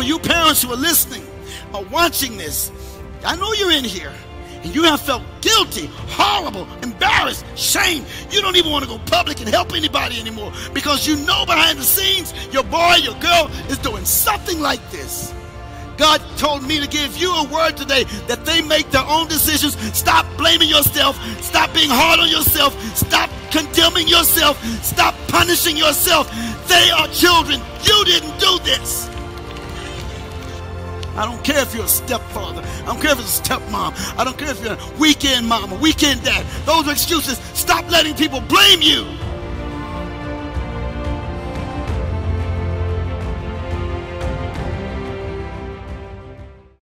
for you parents who are listening or watching this, I know you're in here and you have felt guilty, horrible, embarrassed, shamed. You don't even want to go public and help anybody anymore because you know behind the scenes your boy, your girl is doing something like this. God told me to give you a word today that they make their own decisions. Stop blaming yourself. Stop being hard on yourself. Stop condemning yourself. Stop punishing yourself. They are children. You didn't do this. I don't care if you're a stepfather. I don't care if it's a stepmom. I don't care if you're a weekend mom or weekend dad. Those are excuses. Stop letting people blame you.